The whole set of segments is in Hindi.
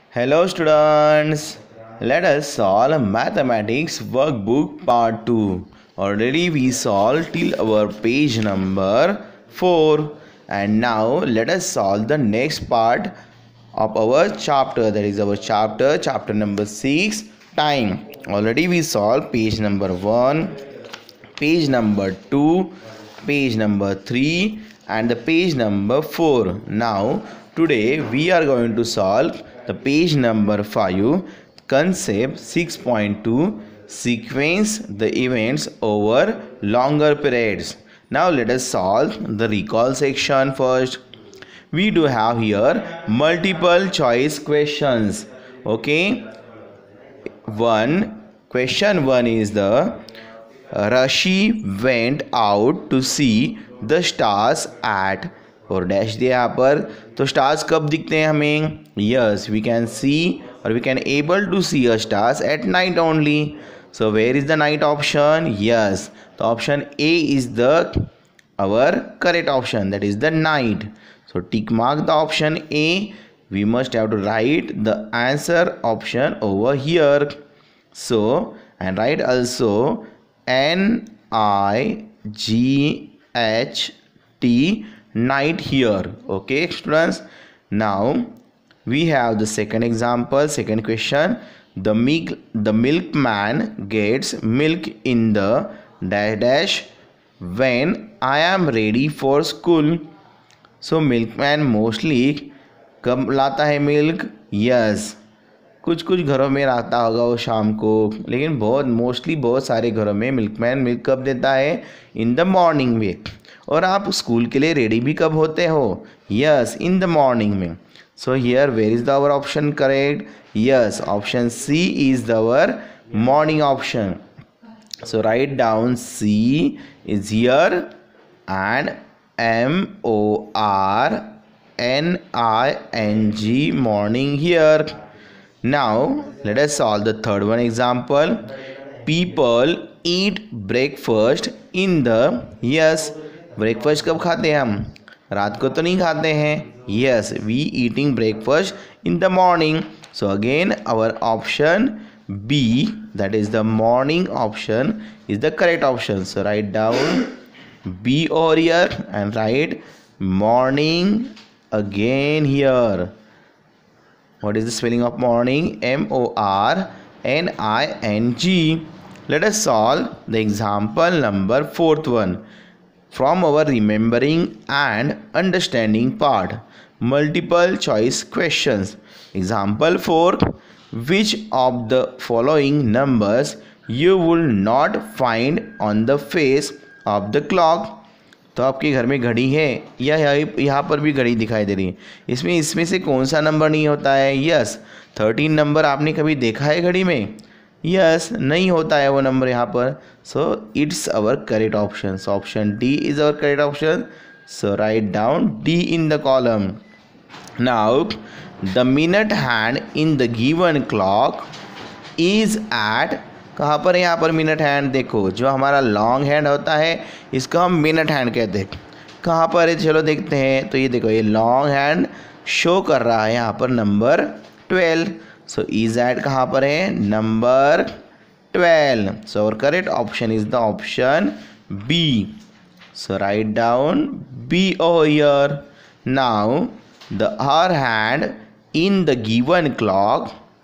Hello students, let us solve mathematics workbook part 2. Already we solved till our page number 4 and now let us solve the next part of our chapter, that is our chapter number 6, time. Already we solved page number 1, page number 2, page number 3 and the page number 4. Now today we are going to solve the page number 5, concept 6.2, sequence the events over longer periods. Now let us solve the recall section first. We do have here multiple choice questions. Okay, question 1 is the Rashi went out to see the stars at और डैश दिया यहाँ पर, तो स्टार्स कब दिखते हैं हमें? यस, वी कैन सी और we can able to see a stars at night only. So where is the night option? Yes, तो option A is the our correct option, that is the night. So tick mark the option A. We must have to write the answer option over here. So and write also NIGHT, night here. Okay students, now we have the second example, second question. The milkman gets milk in the dash dash when I am ready for school. So milkman mostly कब लाता है मिल्क? यस, कुछ कुछ घरों में आता होगा वो शाम को, लेकिन बहुत सारे घरों में मिल्कमैन मिल्क कब देता है? इन द मॉर्निंग में. और आप स्कूल के लिए रेडी भी कब होते हो? यस, इन द मॉर्निंग में. So here where is the our option correct? Yes, option C is the our morning option. So write down C is here and MORNING, morning here. Now let us solve the third one example. People eat breakfast in the, yes, breakfast कब खाते हैं हम? रात को तो नहीं खाते हैं. Yes, we eating breakfast in the morning. So again our option B, that is the morning option, is the correct option. So write down B over here and write morning again here. What is the spelling of morning? MORNING. Let us solve the example number fourth one from our remembering and understanding part. Multiple choice questions. Example 4. Which of the following numbers you will not find on the face of the clock? तो आपके घर में घड़ी है या यहाँ पर भी घड़ी दिखाई दे रही है, इसमें से कौन सा नंबर नहीं होता है? यस, 13 नंबर आपने कभी देखा है घड़ी में? यस, नहीं होता है वो नंबर यहाँ पर. So it's our correct option. So option D is our correct option. So write down D in the column. Now the minute hand in the given clock is at, कहाँ पर है यहाँ पर मिनट हैंड? देखो, जो हमारा लॉन्ग हैंड होता है इसको हम मिनट हैंड कहते हैं. कहाँ पर है? चलो देखते हैं. तो ये देखो, ये लॉन्ग हैंड शो कर रहा है यहाँ पर नंबर 12. सो इज एट कहाँ पर है? नंबर 12. सो और correct option is the option B. So write down B over here. Now the hour hand in the given clock.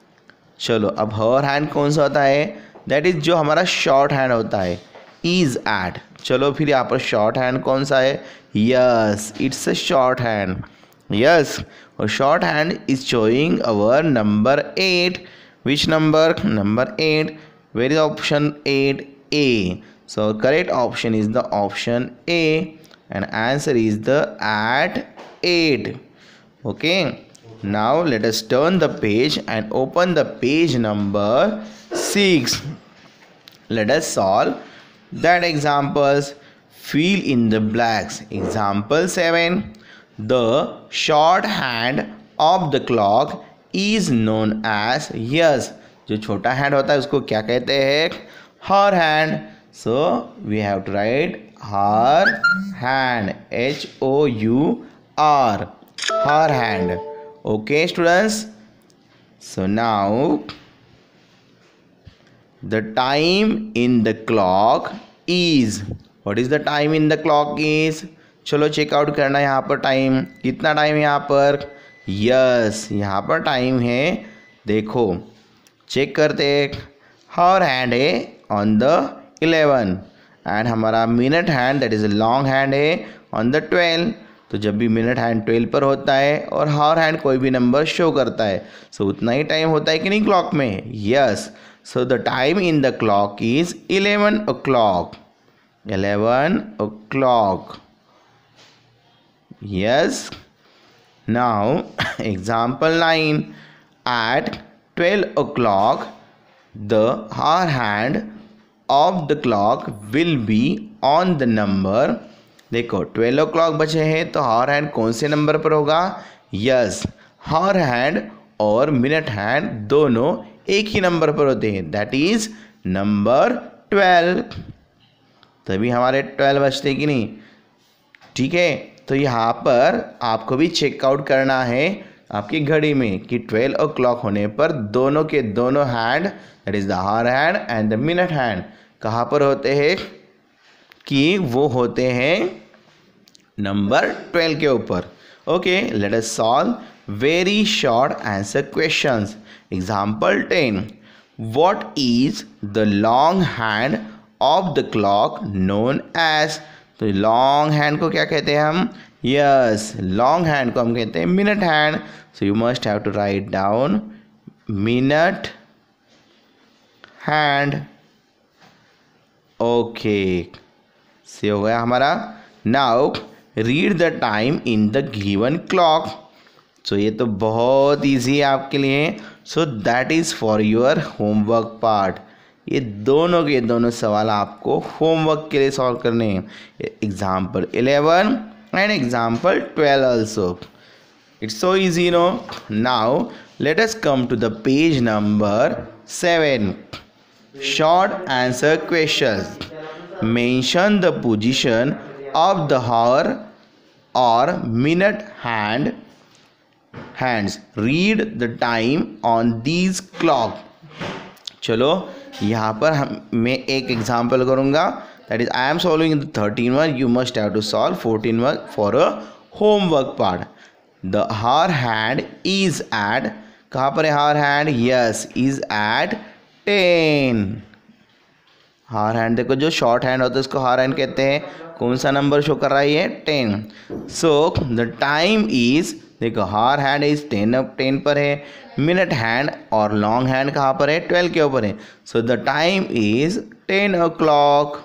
चलो अब हर हैंड कौन सा होता है? दैट इज जो हमारा शॉर्ट हैंड होता है, इज एट. चलो फिर यहाँ पर शॉर्ट हैंड कौन सा है? Yes, it's a short hand. Yes, our short hand is showing our number 8. Which number? Number 8. Where is option 8? A. So correct option is the option A and answer is the eight 8. ओके, now let us turn the page and open the page number 6. Let us solve that examples. Fill in the blanks. Example 7. The short hand of the clock is known as, yes, जो छोटा हैंड होता है उसको क्या कहते हैं? her hand. So we have to write her hand, HOUR, her hand. Okay students, So now the time in the clock is, what is the time in the clock is? चलो चेकआउट करना है यहाँ पर टाइम, कितना टाइम यहाँ पर? यस, यहाँ पर टाइम है, देखो चेक करते, हर हैंड है ऑन द 11 एंड हमारा minute hand that is long hand है ऑन द 12। तो जब भी मिनट हैंड 12 पर होता है और हर हैंड कोई भी नंबर शो करता है, सो उतना ही टाइम होता है कि नहीं क्लॉक में? Yes, so the time in the clock is 11 o'clock, 11 o'clock। Yes. Now example 9, at 12 o'clock the hour hand of the clock will be on the number, देखो 12 o'clock बचे हैं तो हावर हैंड कौन से नंबर पर होगा? यस, हावर हैंड और मिनट हैंड दोनों एक ही नंबर पर होते हैं, दैट इज नंबर 12। तभी हमारे 12 बचते कि नहीं? ठीक है, तो यहाँ पर आपको भी चेकआउट करना है आपकी घड़ी में कि 12 o'clock होने पर दोनों के दोनों hand that is the hour hand and the minute hand कहाँ पर होते हैं? कि वो होते हैं नंबर 12 के ऊपर। Okay, let us solve very short answer questions. Example 10, what is the long hand of the clock known as? तो लॉन्ग हैंड को क्या कहते हैं हम? यस, लॉन्ग हैंड को हम कहते हैं minute hand. So you must have to write down minute hand. Okay, से हो गया हमारा। Now read the time in the given clock. So ये तो बहुत ईजी है आपके लिए, so that is for your homework part. ये दोनों के दोनों सवाल आपको होमवर्क के लिए सॉल्व करने हैं, example 11 and example 12 also. It's so easy no. Now let us come to the page number 7, short answer questions. Mention the position of the hour or minute hands. Read the time on these clock. चलो यहाँ पर मैं एक एग्जाम्पल करूँगा, that is I am solving the 13 one, you must have to solve 14 one for a homework part. The hour hand is at, कहाँ पर है hour hand? Yes, is at 10। Hour hand देखो, जो शॉर्ट हैंड होता है उसको हार हैंड कहते हैं। कौन सा नंबर शो कर रहा है ये? 10। सो द टाइम इज, देखो हार हैंड इज 10 पर है, मिनट हैंड और लॉन्ग हैंड कहाँ पर है? 12 के ऊपर है। So the time is 10 o'clock।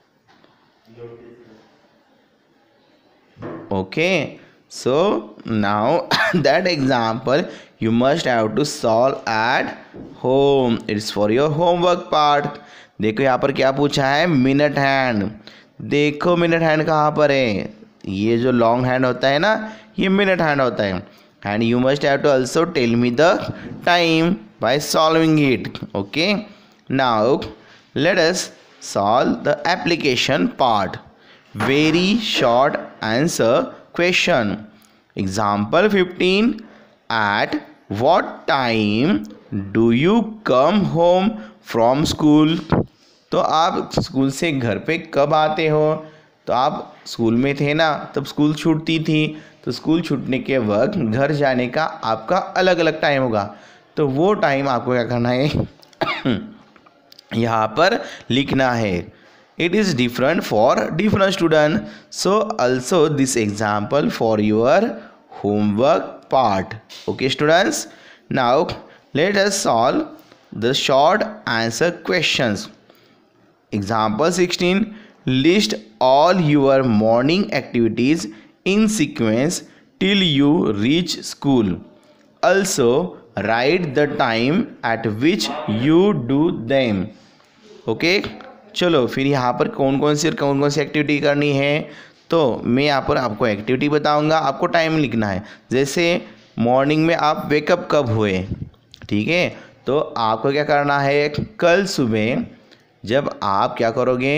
Okay, so now that example you must have to solve at home. It's for your homework part. देखो यहाँ पर क्या पूछा है? Minute hand. देखो मिनट हैंड कहाँ पर है? ये जो लॉन्ग हैंड होता है ना, ये मिनट हैंड होता है। And you must have to also tell me the time by solving it. Okay, now let us solve the application part. Very short answer question. Example 15, at what time do you come home from school? तो आप स्कूल से घर पे कब आते हो? तो आप स्कूल में थे ना, तब स्कूल छूटती थी, तो स्कूल छूटने के वक्त घर जाने का आपका अलग अलग टाइम होगा। तो वो टाइम आपको क्या करना है? यहाँ पर लिखना है। It is different for different student, so also this example for your homework part. Okay students, now let us solve the short answer questions. Example 16, list all your morning activities in sequence till you reach school. Also write the time at which you do them. Okay, चलो फिर यहाँ पर कौन कौन सी एक्टिविटी करनी है? तो मैं यहाँ पर आपको एक्टिविटी बताऊंगा, आपको टाइम लिखना है। जैसे मॉर्निंग में आप वेकअप कब हुए, ठीक है? तो आपको क्या करना है? कल सुबह जब आप क्या करोगे?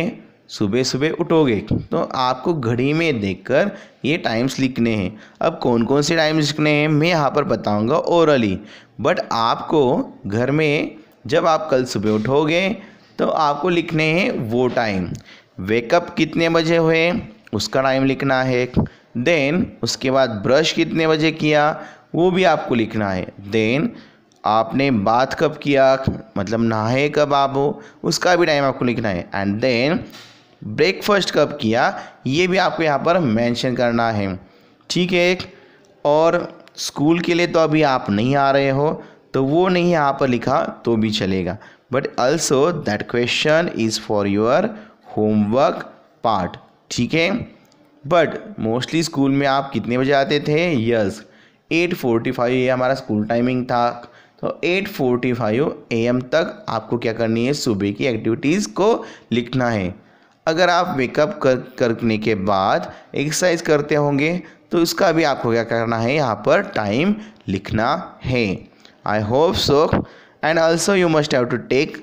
सुबह सुबह उठोगे तो आपको घड़ी में देखकर ये टाइम्स लिखने हैं। अब कौन कौन से टाइम्स लिखने हैं मैं यहाँ पर बताऊँगा ओरली, बट आपको घर में जब आप कल सुबह उठोगे तो आपको लिखने हैं वो टाइम। वेकअप कितने बजे हुए उसका टाइम लिखना है, देन उसके बाद ब्रश कितने बजे किया वो भी आपको लिखना है, देन आपने बाथ कब किया मतलब नहाए कब आप हो उसका भी टाइम आपको लिखना है, एंड देन ब्रेकफास्ट कब किया ये भी आपको यहाँ पर मेंशन करना है। ठीक है, और स्कूल के लिए तो अभी आप नहीं आ रहे हो तो वो नहीं यहाँ पर लिखा तो भी चलेगा, but also that question is for your homework part. ठीक है, बट मोस्टली स्कूल में आप कितने बजे आते थे? यस 8:45 ये हमारा स्कूल टाइमिंग था। तो 8:45 AM तक आपको क्या करनी है? सुबह की एक्टिविटीज़ को लिखना है। अगर आप वेकअप करने के बाद एक्सरसाइज करते होंगे तो उसका भी आपको क्या करना है? यहाँ पर टाइम लिखना है। I hope so, and also you must have to take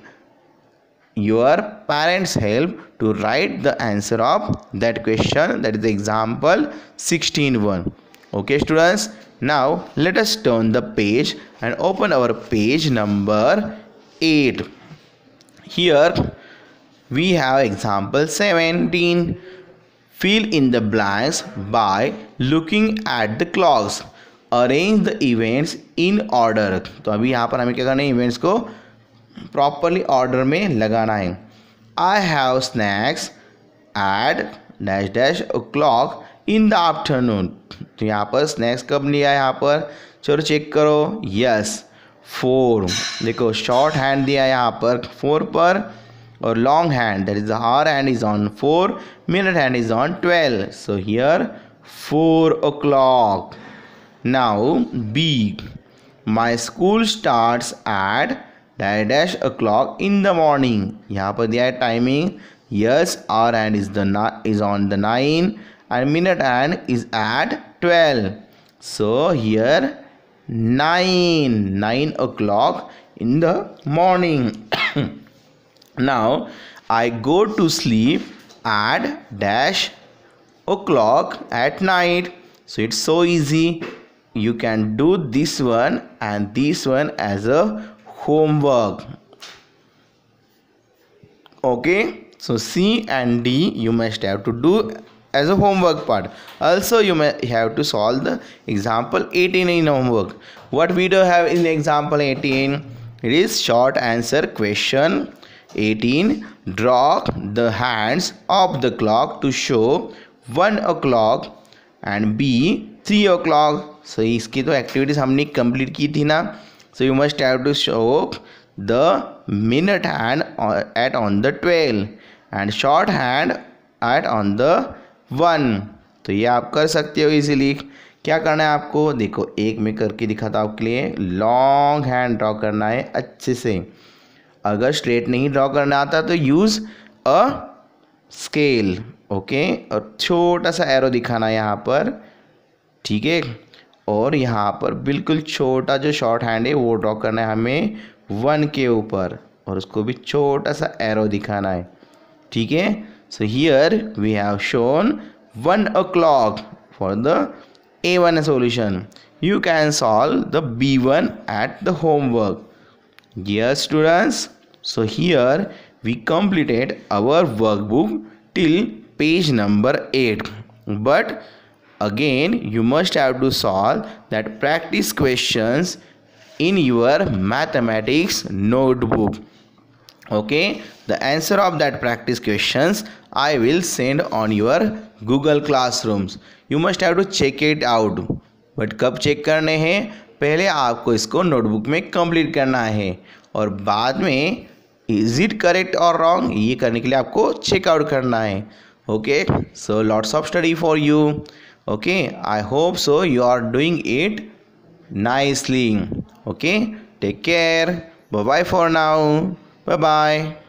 your parents help to write the answer of that question, that is example 16:1. Okay students, now let us turn the page and open our page number 8. Here we have example 17. Fill in the blanks by looking at the clocks. Arrange the events in order. तो अभी यहाँ पर हमें क्या करना है? इवेंट्स को प्रॉपरली ऑर्डर में लगाना है। I have snacks at dash dash o'clock in the afternoon. तो यहाँ पर स्नैक्स कब लिया है? यहाँ पर चलो चेक करो। यस 4, देखो शॉर्ट हैंड दिया है यहाँ पर 4 पर, और long hand that is hour hand is on 4, minute hand is on 12, so here 4 o'clock. Now B, my school starts at dash o'clock in the morning. यहाँ पर दिया है timing. Yes hour hand is on the 9 and minute hand is at 12. So here 9 o'clock in the morning. Now I go to sleep at dash o'clock at night. So it's so easy. You can do this one and this one as a homework. Okay, so C and D you must have to do as a homework part. Also you may have to solve the example 18 in homework. What we do have in example 18? It is short answer question 18. Draw the hands of the clock to show 1 o'clock and B 3 o'clock. So इसकी तो एक्टिविटीज हमने कंप्लीट की थी ना. So you must have to show the minute hand at on the 12 and short hand at on the 1. तो ये आप कर सकते हो इजीली. क्या करना है आपको? देखो एक में करके दिखाता हूँ आपके लिए. लॉन्ग हैंड ड्रॉ करना है अच्छे से. अगर स्ट्रेट नहीं ड्रॉ करना आता तो यूज़ अ स्केल. ओके, और छोटा सा एरो दिखाना है यहाँ पर. ठीक है, और यहाँ पर बिल्कुल छोटा जो शॉर्ट हैंड है वो ड्रॉ करना है हमें 1 के ऊपर, और उसको भी छोटा सा एरो दिखाना है. ठीक है, so here we have shown 1 o'clock for the A1 solution. You can solve the B1 at the homework. Yes students, so here we completed our workbook till page number 8, but again you must have to solve that practice questions in your mathematics notebook. Okay, the answer of that practice questions I will send on your Google Classrooms. You must have to check it out. बट कब चेक करने हैं? पहले आपको इसको नोटबुक में कंप्लीट करना है, और बाद में इज इट करेक्ट और रॉन्ग ये करने के लिए आपको चेकआउट करना है. Okay, so lots of study for you. Okay, I hope so you are doing it nicely. Okay, take care. Bye bye for now. Bye bye.